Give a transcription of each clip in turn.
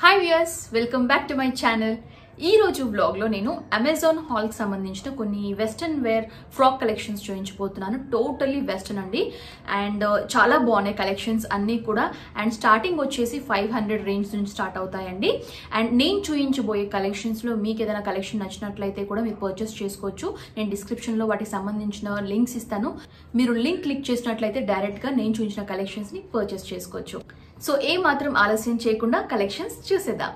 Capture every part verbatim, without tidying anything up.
Hi viewers, welcome back to my channel. ఈ రోజు vlog లో నేను అమెజాన్ హాల్ కి సంబంధించిన కొన్ని వెస్టర్న్ వేర్ ఫ్రాక్ కలెక్షన్స్ చూపించబోతున్నాను. టోటల్లీ వెస్టర్న్ అండి అండ్ చాలా బాగున్నాయి కలెక్షన్స్ అన్నీ కూడా. అండ్ స్టార్టింగ్ వచ్చేసి ఫైవ్ హండ్రెడ్ రేంజ్ నుంచి స్టార్ట్ అవుతాయండి. అండ్ నేను చూపించబోయే కలెక్షన్స్ లో మీకు ఏదైనా కలెక్షన్ నచ్చినట్లయితే కూడా మీరు పర్చేస్ చేసుకోవచ్చు. నేను డిస్క్రిప్షన్ లో వాటికి సంబంధించిన లింక్స్ ఇస్తాను. మీరు లింక్ క్లిక్ చేసినట్లయితే డైరెక్ట్ గా నేను చూపించిన కలెక్షన్స్ ని పర్చేస్ చేసుకోవచ్చు. సో ఏ మాత్రం ఆలస్యం చేయకుండా కలెక్షన్స్ చూసేద్దాం.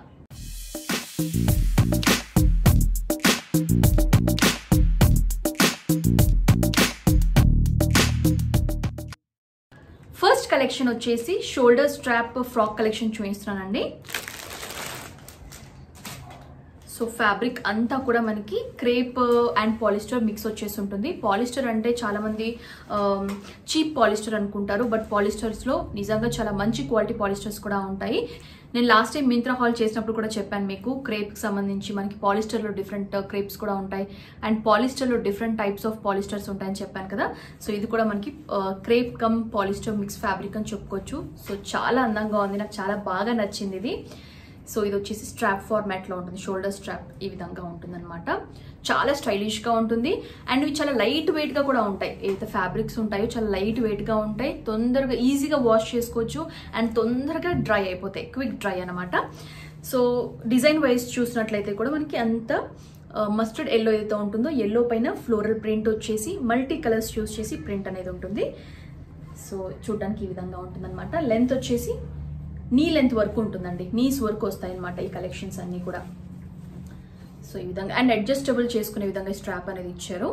ఫస్ట్ కలెక్షన్ వచ్చేసి షోల్డర్ స్ట్రాప్ ఫ్రాక్ కలెక్షన్ చూపిస్తున్నానండి. సో ఫ్యాబ్రిక్ అంతా కూడా మనకి క్రేప్ అండ్ పాలిస్టర్ మిక్స్ వచ్చేసి ఉంటుంది. పాలిస్టర్ అంటే చాలా మంది చీప్ పాలిస్టర్ అనుకుంటారు, బట్ పాలిస్టర్స్ లో నిజంగా చాలా మంచి క్వాలిటీ పాలిస్టర్స్ కూడా ఉంటాయి. నేను లాస్ట్ టైం మింత్రా హాల్ చేసినప్పుడు కూడా చెప్పాను మీకు, క్రేప్కి సంబంధించి మనకి పాలిస్టర్లో డిఫరెంట్ క్రేప్స్ కూడా ఉంటాయి అండ్ పాలిస్టర్లో డిఫరెంట్ టైప్స్ ఆఫ్ పాలిస్టర్స్ ఉంటాయని చెప్పాను కదా. సో ఇది కూడా మనకి crepe cum polyester mix fabric అని చెప్పుకోవచ్చు. సో చాలా అందంగా ఉంది, నాకు చాలా బాగా నచ్చింది ఇది. సో ఇది వచ్చేసి స్ట్రాప్ ఫార్మాట్లో ఉంటుంది, షోల్డర్ స్ట్రాప్ ఈ విధంగా ఉంటుంది అనమాట. చాలా స్టైలిష్గా ఉంటుంది అండ్ ఇవి చాలా లైట్ వెయిట్గా కూడా ఉంటాయి. ఏదైతే ఫ్యాబ్రిక్స్ ఉంటాయో చాలా లైట్ వెయిట్గా ఉంటాయి, తొందరగా ఈజీగా వాష్ చేసుకోవచ్చు అండ్ తొందరగా డ్రై అయిపోతాయి, క్విక్ డ్రై అనమాట. సో డిజైన్ వైజ్ చూసినట్లయితే కూడా మనకి అంత మస్టర్డ్ ఎల్లో ఏదైతే ఉంటుందో ఎల్లో పైన ఫ్లోరల్ ప్రింట్ వచ్చేసి మల్టీ కలర్స్ యూస్ చేసి ప్రింట్ అనేది ఉంటుంది. సో చూడడానికి ఈ విధంగా ఉంటుంది అనమాట. లెంత్ వచ్చేసి నీ లెంత్ వరకు ఉంటుందండి, నీస్ వరకు వస్తాయి అనమాట ఈ కలెక్షన్స్ అన్నీ కూడా. సో ఈ విధంగా అండ్ అడ్జస్టబుల్ చేసుకునే విధంగా స్ట్రాప్ అనేది ఇచ్చారు.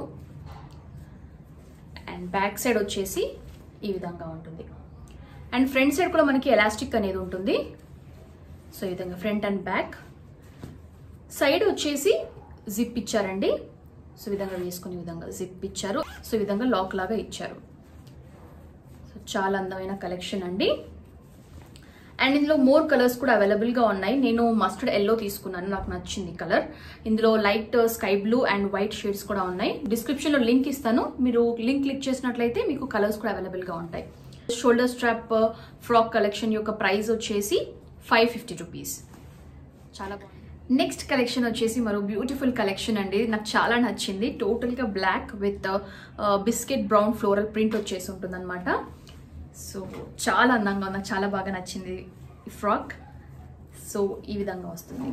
అండ్ బ్యాక్ సైడ్ వచ్చేసి ఈ విధంగా ఉంటుంది అండ్ ఫ్రంట్ సైడ్ కూడా మనకి ఎలాస్టిక్ అనేది ఉంటుంది. సో ఈ విధంగా ఫ్రంట్ అండ్ బ్యాక్ సైడ్ వచ్చేసి జిప్ ఇచ్చారండి. సో ఈ విధంగా వేసుకునే విధంగా జిప్ ఇచ్చారు. సో ఈ విధంగా లాక్ లాగా ఇచ్చారు. సో చాలా అందమైన కలెక్షన్ అండి. అండ్ ఇందులో మోర్ కలర్స్ కూడా అవైలబుల్గా ఉన్నాయి. నేను మస్టర్డ్ ఎల్లో తీసుకున్నాను, నాకు నచ్చింది కలర్. ఇందులో light sky blue and white shades కూడా ఉన్నాయి. డిస్క్రిప్షన్లో లింక్ ఇస్తాను, మీరు లింక్ క్లిక్ చేసినట్లయితే మీకు కలర్స్ కూడా అవైలబుల్గా ఉంటాయి. షోల్డర్ స్ట్రాప్ ఫ్రాక్ కలెక్షన్ యొక్క ప్రైస్ వచ్చేసి ఫైవ్ ఫిఫ్టీ రూపీస్. చాలా బాగుంది. నెక్స్ట్ కలెక్షన్ వచ్చేసి మరో బ్యూటిఫుల్ కలెక్షన్ అండి, నాకు చాలా నచ్చింది. టోటల్గా black with biscuit brown floral print వచ్చేసి ఉంటుంది అనమాట. సో చాలా అందంగా ఉంది, నాకు చాలా బాగా నచ్చింది ఈ ఫ్రాక్. సో ఈ విధంగా వస్తుంది.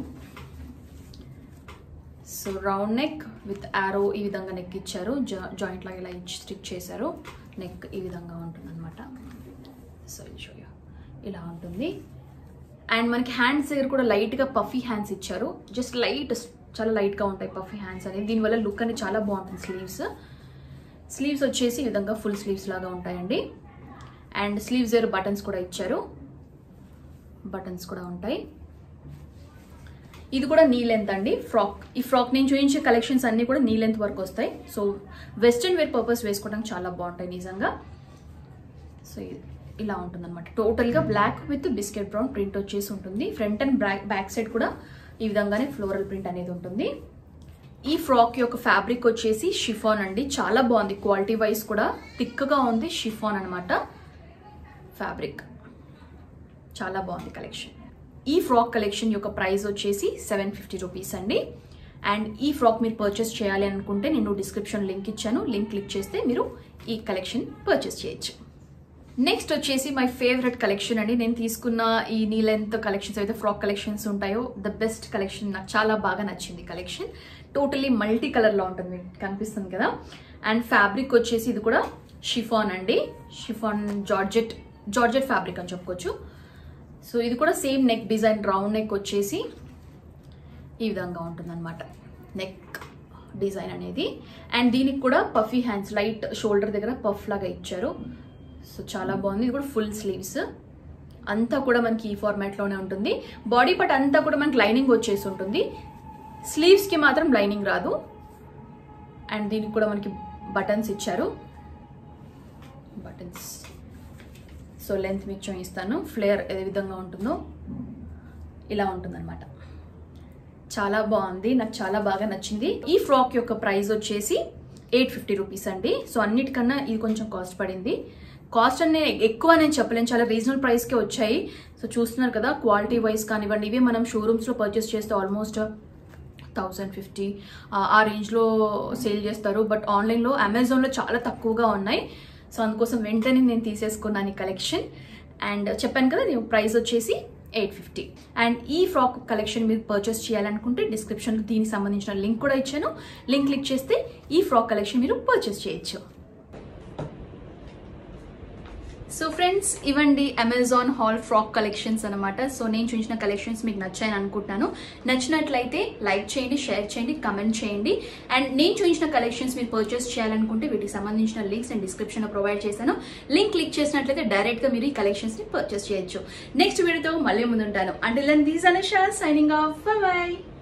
సో రౌండ్ నెక్ విత్ ఆరో ఈ విధంగా నెక్ ఇచ్చారు, జాయింట్ లాగా ఇలా స్టిచ్ చేశారు. నెక్ ఈ విధంగా ఉంటుంది అనమాట. సో ఇలా ఉంటుంది. అండ్ మనకి హ్యాండ్స్ దగ్గర కూడా లైట్గా పఫీ హ్యాండ్స్ ఇచ్చారు, జస్ట్ లైట్, చాలా లైట్గా ఉంటాయి పఫీ హ్యాండ్స్ అనేది. దీనివల్ల లుక్ అనేది చాలా బాగుంటుంది. స్లీవ్స్ స్లీవ్స్ వచ్చేసి ఈ విధంగా ఫుల్ స్లీవ్స్ లాగా ఉంటాయండి. అండ్ స్లీవ్స్ దగ్గర బటన్స్ కూడా ఇచ్చారు, బటన్స్ కూడా ఉంటాయి. ఇది కూడా నీ లెంత్ అండి ఫ్రాక్. ఈ ఫ్రాక్ నేను చూపించే కలెక్షన్స్ అన్నీ కూడా నీ లెంత్ వరకు వస్తాయి. సో వెస్ట్రన్ వేర్ పర్పస్ వేసుకోవడానికి చాలా బాగుంటాయి నిజంగా. సో ఇలా ఉంటుంది అనమాట. టోటల్గా black with biscuit brown print వచ్చేసి ఉంటుంది. Front and back back side కూడా ఈ విధంగానే ఫ్లోరల్ ప్రింట్ అనేది ఉంటుంది. ఈ ఫ్రాక్ యొక్క ఫ్యాబ్రిక్ వచ్చేసి షిఫాన్ అండి, చాలా బాగుంది. క్వాలిటీ వైజ్ కూడా థిక్గా ఉంది, షిఫాన్ అనమాట ఫ్యాబ్రిక్. చాలా బాగుంది కలెక్షన్. ఈ ఫ్రాక్ కలెక్షన్ యొక్క ప్రైస్ వచ్చేసి సెవెన్ ఫిఫ్టీ రూపీస్ అండి. అండ్ ఈ ఫ్రాక్ మీరు పర్చేస్ చేయాలి అనుకుంటే నేను డిస్క్రిప్షన్ లింక్ ఇచ్చాను, లింక్ క్లిక్ చేస్తే మీరు ఈ కలెక్షన్ పర్చేస్ చేయొచ్చు. నెక్స్ట్ వచ్చేసి మై ఫేవరెట్ కలెక్షన్ అండి. నేను తీసుకున్న ఈ నీ లెంత్ కలెక్షన్స్ అయితే ఫ్రాక్ కలెక్షన్స్ ఉంటాయో ద బెస్ట్ కలెక్షన్, నాకు చాలా బాగా నచ్చింది కలెక్షన్. టోటలీ మల్టీ కలర్లో ఉంటుంది, మీకు కనిపిస్తుంది కదా. అండ్ ఫ్యాబ్రిక్ వచ్చేసి ఇది కూడా షిఫాన్ అండి, షిఫాన్ జార్జెట్ జార్జెట్ ఫ్యాబ్రిక్ అని చెప్పుకోవచ్చు. సో ఇది కూడా same neck design, round neck వచ్చేసి ఈ విధంగా ఉంటుంది అనమాట నెక్ డిజైన్ అనేది. అండ్ దీనికి కూడా పఫీ హ్యాండ్స్, లైట్ షోల్డర్ దగ్గర పఫ్ లాగా ఇచ్చారు. సో చాలా బాగుంది. ఇది కూడా ఫుల్ స్లీవ్స్ అంతా కూడా మనకి ఈ ఫార్మాట్లోనే ఉంటుంది. బాడీ పార్ట్ అంతా కూడా మనకి లైనింగ్ వచ్చేసి ఉంటుంది, స్లీవ్స్కి మాత్రం లైనింగ్ రాదు. అండ్ దీనికి కూడా మనకి బటన్స్ ఇచ్చారు, బటన్స్. సో లెంత్ మీకు చూపిస్తాను, ఫ్లేర్ ఏ విధంగా ఉంటుందో ఇలా ఉంటుందన్నమాట. చాలా బాగుంది, నాకు చాలా బాగా నచ్చింది. ఈ ఫ్రాక్ యొక్క ప్రైస్ వచ్చేసి ఎయిట్ ఫిఫ్టీ రూపీస్ అండి. సో అన్నిటికన్నా ఇది కొంచెం కాస్ట్ పడింది. కాస్ట్ అనే ఎక్కువ నేను చెప్పలేను, చాలా రీజనబుల్ ప్రైస్కే వచ్చాయి. సో చూస్తున్నారు కదా, క్వాలిటీ వైజ్ కానివ్వండి, ఇవి మనం షోరూమ్స్లో పర్చేస్ చేస్తే ఆల్మోస్ట్ థౌజండ్ ఫిఫ్టీ ఆ రేంజ్లో సేల్ చేస్తారు. బట్ ఆన్లైన్లో అమెజాన్లో చాలా తక్కువగా ఉన్నాయి. సో అందుకోసం వెంటనే నేను తీసేసుకున్నాను ఈ కలెక్షన్. అండ్ చెప్పాను కదా, నేను ప్రైస్ వచ్చేసి ఎయిట్ ఫిఫ్టీ. అండ్ ఈ ఫ్రాక్ కలెక్షన్ మీరు పర్చేస్ చేయాలనుకుంటే డిస్క్రిప్షన్లో దీనికి సంబంధించిన లింక్ కూడా ఇచ్చాను. లింక్ క్లిక్ చేస్తే ఈ ఫ్రాక్ కలెక్షన్ మీరు పర్చేస్ చేయొచ్చు. సో ఫ్రెండ్స్, ఇవ్వండి అమెజాన్ హాల్ ఫ్రాక్ కలెక్షన్స్ అనమాట. సో నేను చూసిన కలెక్షన్స్ మీకు నచ్చాయని అనుకుంటున్నాను. నచ్చినట్లయితే లైక్ చేయండి, షేర్ చేయండి, కమెంట్ చేయండి. అండ్ నేను చూసిన కలెక్షన్స్ మీరు పర్చేస్ చేయాలనుకుంటే వీటికి సంబంధించిన లింక్స్ నేను డిస్క్రిప్షన్లో ప్రొవైడ్ చేశాను. లింక్ క్లిక్ చేసినట్లయితే డైరెక్ట్గా మీరు ఈ కలెక్షన్స్ని పర్చేస్ చేయొచ్చు. నెక్స్ట్ వీడియోతో మళ్ళీ ముందుంటాను. Until then this Anusha signing off. Bye by.